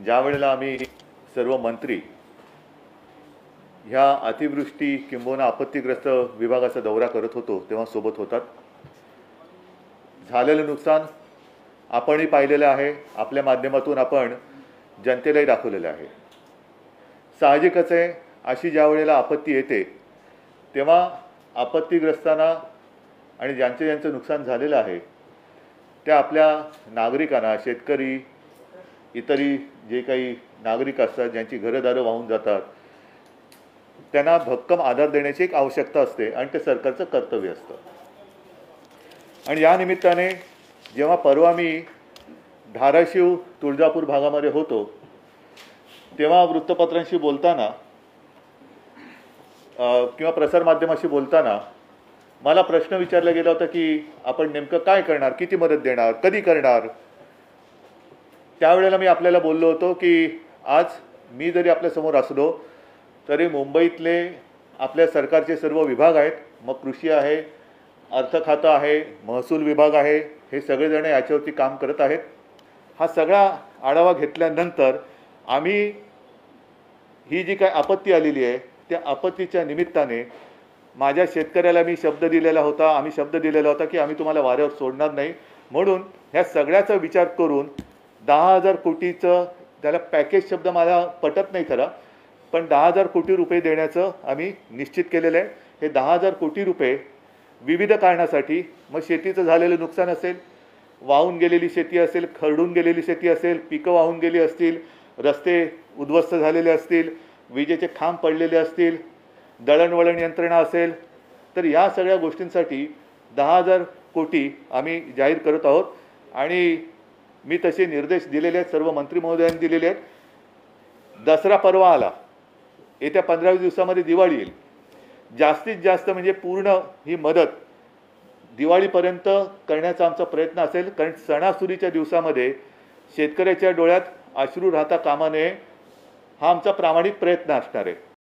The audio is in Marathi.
ज्या वेळेला आम्ही सर्व मंत्री ह्या अतिवृष्टी किंबहुना आपत्तीग्रस्त विभागाचा दौरा करत होतो तेव्हा सोबत होतात. झालेलं नुकसान आपणही पाहिलेलं आहे, आपल्या माध्यमातून आपण जनतेलाही दाखवलेलं आहे. साहजिकच आहे, अशी ज्या वेळेला आपत्ती येते तेव्हा आपत्तीग्रस्तांना आणि ज्यांचं नुकसान झालेलं आहे त्या आपल्या नागरिकांना, शेतकरी, इतरही जे काही नागरिक असतात ज्यांची घरदारं वाहून जातात त्यांना भक्कम आधार देण्याची एक आवश्यकता असते आणि ते सरकारचं कर्तव्य असतं. आणि या निमित्ताने जेव्हा परवा मी धाराशिव तुळजापूर भागामध्ये होतो तेव्हा वृत्तपत्रांशी बोलताना किंवा प्रसारमाध्यमाशी बोलताना मला प्रश्न विचारला गेला होता की आपण नेमकं काय करणार, किती मदत देणार, कधी करणार. त्यावेळेला मी आपल्याला बोललो होतो की आज मी जरी आपल्यासमोर असलो तरी मुंबईतले आपल्या सरकारचे सर्व विभाग आहेत, मग कृषी आहे, अर्थ खातं आहे, महसूल विभाग आहे, हे सगळेजण याच्यावरती काम करत आहेत. हा सगळा आढावा घेतल्यानंतर आम्ही ही जी काय आपत्ती आलेली आहे त्या आपत्तीच्या निमित्ताने माझ्या शेतकऱ्याला मी शब्द दिलेला होता, आम्ही शब्द दिलेला होता की आम्ही तुम्हाला वाऱ्यावर सोडणार नाही. म्हणून ह्या सगळ्याचा विचार करून 10,000 कोटीचं, त्याला पॅकेज शब्द मला पटत नाही खरा, पण 10,000 कोटी रुपये देण्याचं आम्ही निश्चित केलेलं आहे. हे 10,000 कोटी रुपये विविध कारणासाठी, मग शेतीचं झालेलं नुकसान असेल, वाहून गेलेली शेती असेल, खरडून गेलेली शेती असेल, पिकं वाहून गेली असतील, रस्ते उद्ध्वस्त झालेले असतील, विजेचे खांब पडलेले असतील, दळणवळण यंत्रणा असेल, तर या सगळ्या गोष्टींसाठी 10,000 कोटी आम्ही जाहीर करत आहोत. आणि मी तसे निर्देश दिलेले आहेत, सर्व मंत्री महोदयांनी दिलेले आहेत. दसरा परवा आला, येत्या 15 दिवसामध्ये दिवाळी येईल. जास्तीत जास्त म्हणजे पूर्ण ही मदत दिवाळीपर्यंत करण्याचा आमचा प्रयत्न असेल, कारण सणासुदीच्या दिवसामध्ये शेतकऱ्याच्या डोळ्यात अश्रू राहता कामा नये हा आमचा प्रामाणिक प्रयत्न असणार आहे.